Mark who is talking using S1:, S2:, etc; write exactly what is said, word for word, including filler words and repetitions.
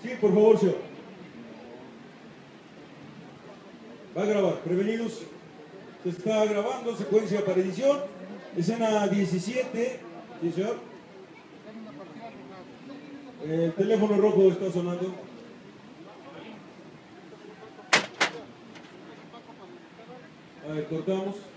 S1: Sí, por favor, señor. Va a grabar. Prevenidos. Se está grabando, secuencia para edición. Escena diecisiete. Sí, señor. El teléfono rojo está sonando. A ver, cortamos.